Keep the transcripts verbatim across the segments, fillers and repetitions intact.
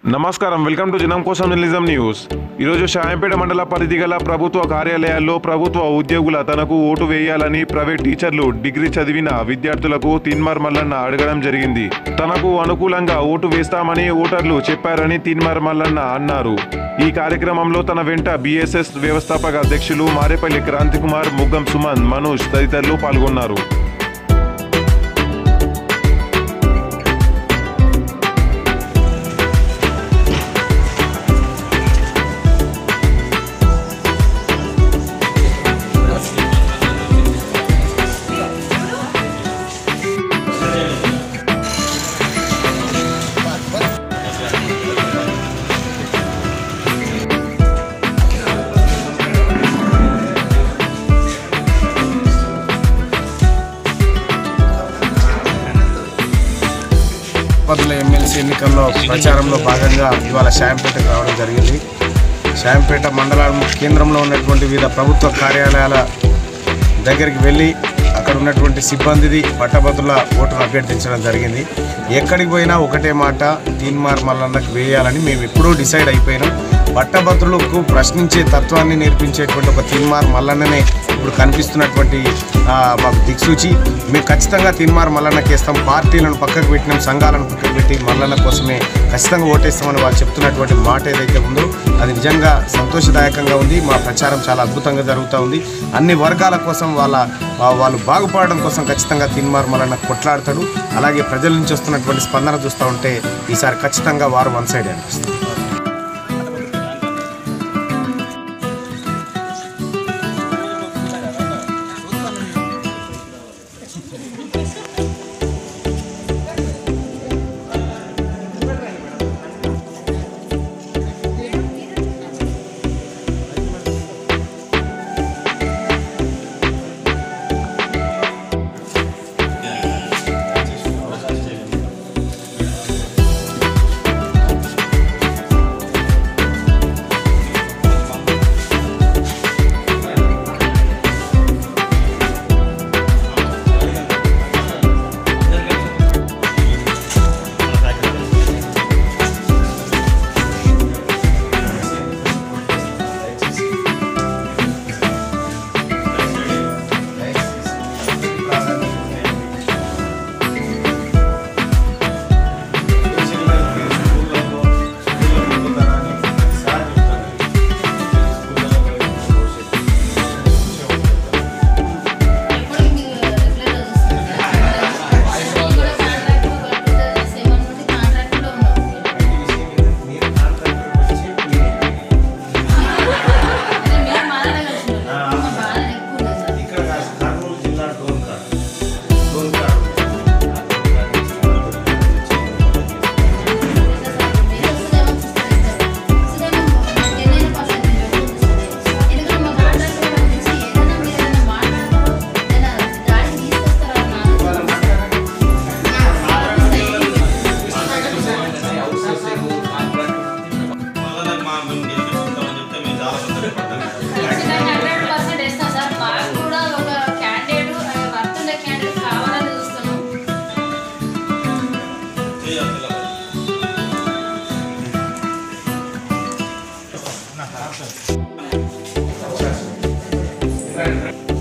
నమస్కారం, welcome to జనం కోసం జర్నలిజం న్యూస్. ఈరోజు షాయంపేట మండల పరిధి గల ప్రభుత్వ కార్యాలయాల్లో ప్రభుత్వ ఉద్యోగుల తనకు ఓటు వేయాలని ప్రైవేట్ టీచర్లు డిగ్రీ చదివిన విద్యార్థులకు తీన్మార్ మల్లన్న అడగడం జరిగింది. తనకు అనుకూలంగా ఓటు వేస్తామని ఓటర్లు చెప్పారని తీన్మార్ మల్లన్న అన్నారు. ఈ కార్యక్రమంలో తన వెంట బీఎస్ఎస్ వ్యవస్థాపక అధ్యక్షులు మారేపల్లి క్రాంతికుమార్, ముగ్గం సుమన్, మనోజ్ తదితరులు పాల్గొన్నారు. పదుల ఎమ్మెల్సీ ఎన్నికల్లో ప్రచారంలో భాగంగా ఇవాళ షాయంపేటకు రావడం జరిగింది. షాయంపేట మండలం కేంద్రంలో ఉన్నటువంటి వివిధ ప్రభుత్వ కార్యాలయాల దగ్గరికి వెళ్ళి అక్కడ ఉన్నటువంటి సిబ్బందిది పట్టభద్రుల ఓటును అభ్యర్థించడం జరిగింది. ఎక్కడికి పోయినా ఒకటే మాట, తీన్మార్ మల్లన్నకు వేయాలని మేము ఎప్పుడూ డిసైడ్ అయిపోయినాం. పట్టభద్రులకు ప్రశ్నించే తత్వాన్ని నేర్పించేటువంటి ఒక తీన్మార్ మల్లన్ననే ఇప్పుడు కనిపిస్తున్నటువంటి మాకు దిక్సూచి. మేము ఖచ్చితంగా తీన్మార్ మల్లన్నకి వేస్తాం. పార్టీలను పక్కకు పెట్టినాం, సంఘాలను పక్కకు పెట్టి మల్లన్న కోసమే ఖచ్చితంగా ఓటేస్తామని వాళ్ళు చెప్తున్నటువంటి మాట ఏదైతే ఉందో అది నిజంగా సంతోషదాయకంగా ఉంది. మా ప్రచారం చాలా అద్భుతంగా జరుగుతూ ఉంది. అన్ని వర్గాల కోసం వాళ్ళ వాళ్ళు బాగుపడడం కోసం ఖచ్చితంగా తీన్మార్ మల్లన్న కొట్లాడతాడు. అలాగే ప్రజల నుంచి వస్తున్నటువంటి స్పందన చూస్తూ ఉంటే ఈసారి ఖచ్చితంగా వారు వన్ సైడ్ అనిపిస్తుంది.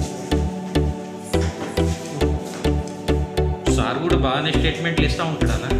సార్ కూడా బాగానే స్టేట్మెంట్లు ఇస్తూ ఉంటాడా?